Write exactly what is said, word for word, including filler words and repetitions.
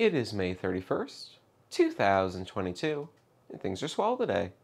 It is May thirty-first, two thousand twenty-two, and things are swell today.